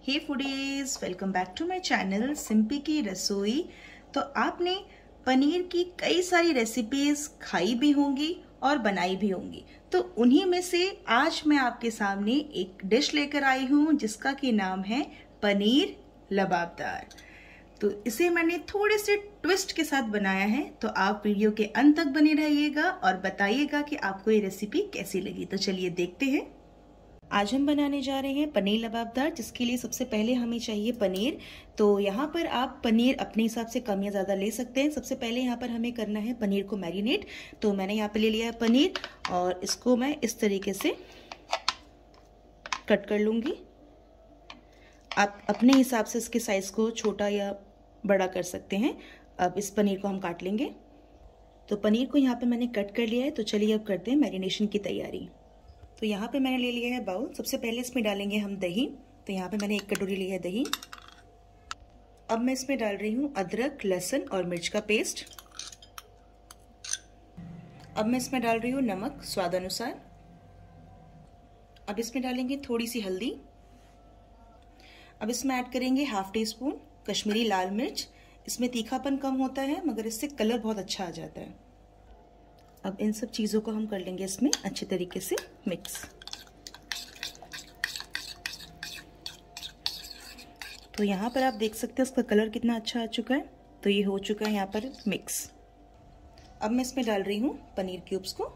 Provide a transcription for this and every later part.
Hey foodies, welcome back to my channel Simpi की रसोई। तो आपने पनीर की कई सारी रेसिपीज खाई भी होंगी और बनाई भी होंगी, तो उन्हीं में से आज मैं आपके सामने एक डिश लेकर आई हूँ जिसका कि नाम है पनीर लबाबदार। तो इसे मैंने थोड़े से ट्विस्ट के साथ बनाया है, तो आप वीडियो के अंत तक बने रहिएगा और बताइएगा कि आपको ये रेसिपी कैसी लगी। तो चलिए देखते हैं। आज हम बनाने जा रहे हैं पनीर लबाबदार, जिसके लिए सबसे पहले हमें चाहिए पनीर। तो यहाँ पर आप पनीर अपने हिसाब से कम या ज़्यादा ले सकते हैं। सबसे पहले यहाँ पर हमें करना है पनीर को मैरिनेट। तो मैंने यहाँ पे ले लिया है पनीर और इसको मैं इस तरीके से कट कर लूँगी। आप अपने हिसाब से इसके साइज़ को छोटा या बड़ा कर सकते हैं। अब इस पनीर को हम काट लेंगे। तो पनीर को यहाँ पे मैंने कट कर लिया है। तो चलिए अब करते हैं मैरिनेशन की तैयारी। तो यहाँ पे मैंने ले लिया है बाउल। सबसे पहले इसमें डालेंगे हम दही। तो यहाँ पे मैंने 1 कटोरी ली है दही। अब मैं इसमें डाल रही हूँ अदरक, लहसुन और मिर्च का पेस्ट। अब मैं इसमें डाल रही हूँ नमक स्वाद अनुसार। अब इसमें डालेंगे थोड़ी सी हल्दी। अब इसमें ऐड करेंगे ½ टीस्पून कश्मीरी लाल मिर्च। इसमें तीखापन कम होता है मगर इससे कलर बहुत अच्छा आ जाता है। अब इन सब चीज़ों को हम कर लेंगे इसमें अच्छे तरीके से मिक्स। तो यहाँ पर आप देख सकते हैं इसका कलर कितना अच्छा आ चुका है। तो ये हो चुका है यहाँ पर मिक्स। अब मैं इसमें डाल रही हूँ पनीर क्यूब्स को।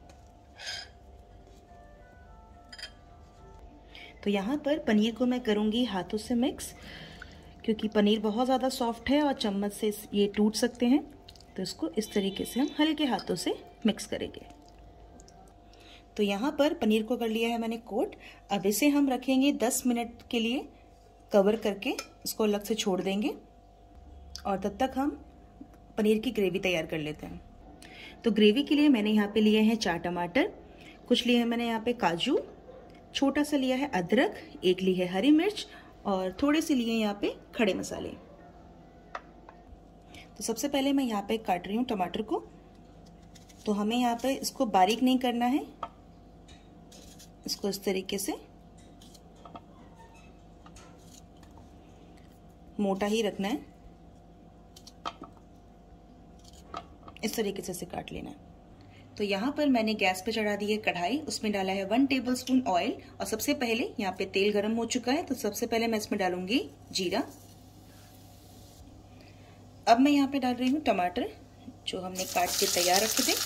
तो यहाँ पर पनीर को मैं करूँगी हाथों से मिक्स, क्योंकि पनीर बहुत ज़्यादा सॉफ्ट है और चम्मच से ये टूट सकते हैं। तो इसको इस तरीके से हम हल्के हाथों से मिक्स करेंगे। तो यहाँ पर पनीर को कर लिया है मैंने कोट। अब इसे हम रखेंगे 10 मिनट के लिए कवर करके, इसको अलग से छोड़ देंगे और तब तक हम पनीर की ग्रेवी तैयार कर लेते हैं। तो ग्रेवी के लिए मैंने यहाँ पे लिए हैं 4 टमाटर, कुछ लिए हैं मैंने यहाँ पे काजू, छोटा सा लिया है अदरक, 1 ली है हरी मिर्च और थोड़े से लिए यहाँ पे खड़े मसाले। तो सबसे पहले मैं यहाँ पे काट रही हूँ टमाटर को। तो हमें यहाँ पे इसको बारीक नहीं करना है, इसको इस तरीके से मोटा ही रखना है। इस तरीके से इसे काट लेना है। तो यहाँ पर मैंने गैस पे चढ़ा दी है कढ़ाई, उसमें डाला है 1 टेबलस्पून ऑयल और सबसे पहले यहाँ पे तेल गर्म हो चुका है। तो सबसे पहले मैं इसमें डालूंगी जीरा। अब मैं यहाँ पे डाल रही हूँ टमाटर जो हमने काट के तैयार रखे थे।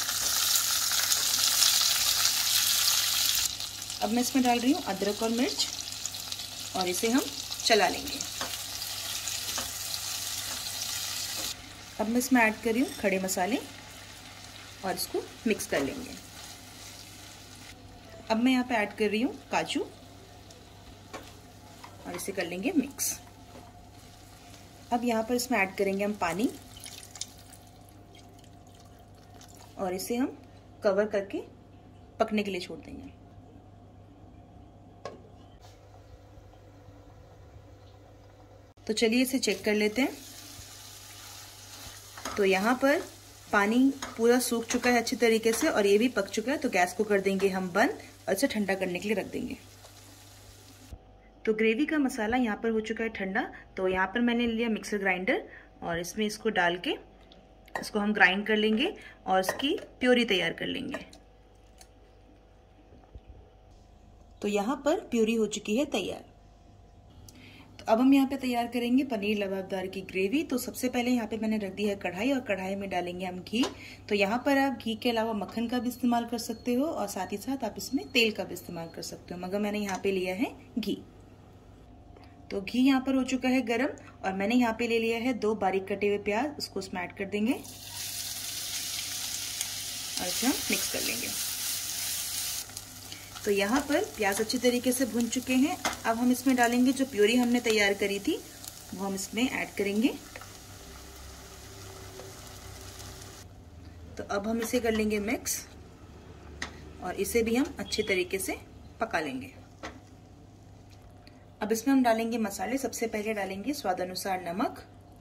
अब मैं इसमें डाल रही हूँ अदरक और मिर्च और इसे हम चला लेंगे। अब मैं इसमें ऐड कर रही हूँ खड़े मसाले और इसको मिक्स कर लेंगे। अब मैं यहाँ पे ऐड कर रही हूँ काजू और इसे कर लेंगे मिक्स। अब यहाँ पर इसमें ऐड करेंगे हम पानी और इसे हम कवर करके पकने के लिए छोड़ देंगे। तो चलिए इसे चेक कर लेते हैं। तो यहाँ पर पानी पूरा सूख चुका है अच्छी तरीके से और ये भी पक चुका है। तो गैस को कर देंगे हम बंद और इसे ठंडा करने के लिए रख देंगे। तो ग्रेवी का मसाला यहाँ पर हो चुका है ठंडा। तो यहाँ पर मैंने लिया मिक्सर ग्राइंडर और इसमें इसको डाल के इसको हम ग्राइंड कर लेंगे और इसकी प्योरी तैयार कर लेंगे। तो यहाँ पर प्योरी हो चुकी है तैयार। तो अब हम यहाँ पे तैयार करेंगे पनीर लबाबदार की ग्रेवी। तो सबसे पहले यहाँ पे मैंने रख दी है कढ़ाई और कढ़ाई में डालेंगे हम घी। तो यहाँ पर आप घी के अलावा मक्खन का भी इस्तेमाल कर सकते हो और साथ ही साथ आप इसमें तेल का भी इस्तेमाल कर सकते हो, मगर मैंने यहाँ पे लिया है घी। तो घी यहाँ पर हो चुका है गरम और मैंने यहाँ पे ले लिया है 2 बारीक कटे हुए प्याज, उसको इसमें ऐड कर देंगे और इसे हम मिक्स कर लेंगे। तो यहाँ पर प्याज अच्छी तरीके से भुन चुके हैं। अब हम इसमें डालेंगे जो प्यूरी हमने तैयार करी थी, वो हम इसमें ऐड करेंगे। तो अब हम इसे कर लेंगे मिक्स और इसे भी हम अच्छे तरीके से पका लेंगे। अब इसमें हम डालेंगे मसाले। सबसे पहले डालेंगे स्वाद अनुसार नमक।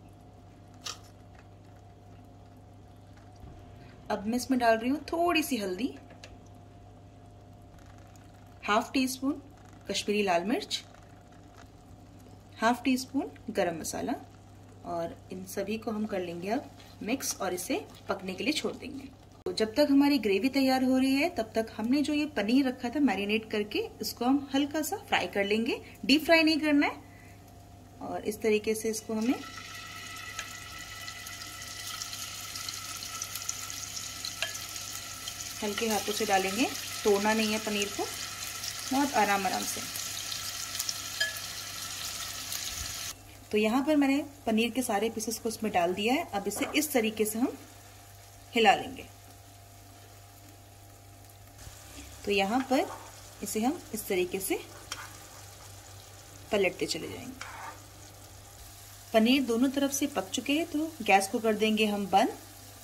अब मैं इसमें डाल रही हूँ थोड़ी सी हल्दी, ½ टीस्पून कश्मीरी लाल मिर्च हाफ टी स्पून गरम मसाला, और इन सभी को हम कर लेंगे अब मिक्स और इसे पकने के लिए छोड़ देंगे। तो जब तक हमारी ग्रेवी तैयार हो रही है तब तक हमने जो ये पनीर रखा था मैरिनेट करके, इसको हम हल्का सा फ्राई कर लेंगे, डीप फ्राई नहीं करना है। और इस तरीके से इसको हमें हल्के हाथों से डालेंगे, तोड़ना नहीं है पनीर को, बहुत आराम से। तो यहाँ पर मैंने पनीर के सारे पीसेस को इसमें डाल दिया है। अब इसे इस तरीके से हम हिला लेंगे। तो यहाँ पर इसे हम इस तरीके से पलटते चले जाएंगे। पनीर दोनों तरफ से पक चुके हैं तो गैस को कर देंगे हम बंद।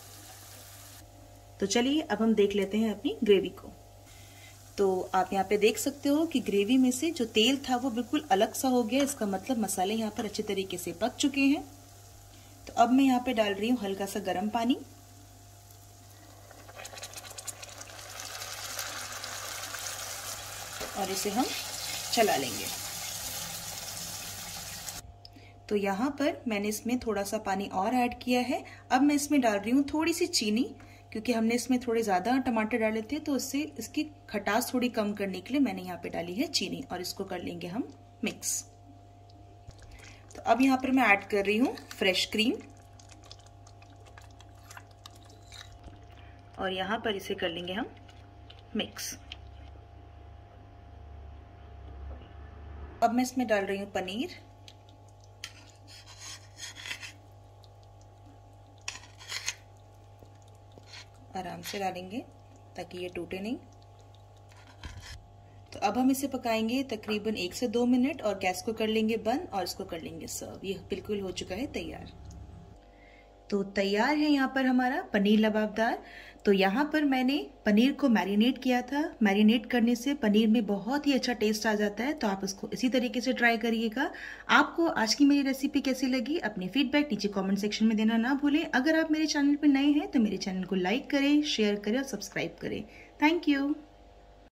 तो चलिए अब हम देख लेते हैं अपनी ग्रेवी को। तो आप यहाँ पे देख सकते हो कि ग्रेवी में से जो तेल था वो बिल्कुल अलग सा हो गया। इसका मतलब मसाले यहाँ पर अच्छे तरीके से पक चुके हैं। तो अब मैं यहाँ पे डाल रही हूँ हल्का सा गर्म पानी, और इसे हम चला लेंगे। तो यहाँ पर मैंने इसमें थोड़ा सा पानी और ऐड किया है। अब मैं इसमें डाल रही हूँ थोड़ी सी चीनी, क्योंकि हमने इसमें थोड़े ज्यादा टमाटर डाले थे तो इससे इसकी खटास थोड़ी कम करने के लिए मैंने यहाँ पे डाली है चीनी, और इसको कर लेंगे हम मिक्स। तो अब यहाँ पर मैं ऐड कर रही हूँ फ्रेश क्रीम, और यहाँ पर इसे कर लेंगे हम मिक्स। अब मैं इसमें डाल रही हूँ पनीर, आराम से डालेंगे ताकि ये टूटे नहीं। तो अब हम इसे पकाएंगे तकरीबन 1 से 2 मिनट, और गैस को कर लेंगे बंद और इसको कर लेंगे सर्व। ये बिल्कुल हो चुका है तैयार। तो तैयार है यहाँ पर हमारा पनीर लबाबदार। तो यहाँ पर मैंने पनीर को मैरिनेट किया था। मैरिनेट करने से पनीर में बहुत ही अच्छा टेस्ट आ जाता है, तो आप इसको इसी तरीके से ट्राई करिएगा। आपको आज की मेरी रेसिपी कैसी लगी, अपनी फीडबैक नीचे कमेंट सेक्शन में देना ना भूलें। अगर आप मेरे चैनल पर नए हैं तो मेरे चैनल को लाइक करें, शेयर करें और सब्सक्राइब करें। Thank you.